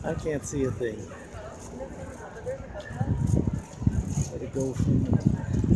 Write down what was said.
I can't see a thing. Let it go from